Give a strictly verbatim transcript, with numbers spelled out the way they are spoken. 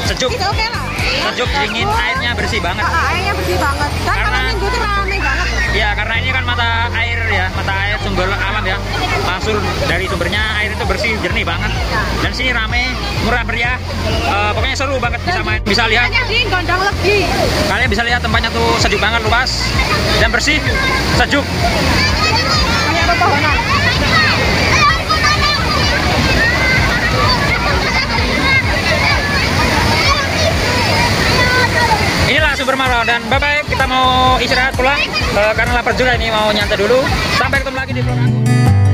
sejuk. Itu oke lah. Sejuk, dingin, airnya bersih banget. Ah, airnya bersih banget. Dan Karena- kalau minggu itu rame banget. Ya, karena ini kan mata air ya, mata air sumber alam ya. Langsung dari sumbernya air itu bersih, jernih banget. Dan sini rame, murah meriah. Eh, pokoknya seru banget bisa main. Bisa lihat, Hanya di Gondang Legi. kalian bisa lihat tempatnya tuh sejuk banget, luas dan bersih, sejuk. Banyak pepohonan. Inilah Sumber Maron dan bye bye, kita mau istirahat pulang eh, karena lapar juga ini, mau nyantai dulu. Sampai ketemu lagi di vlog aku.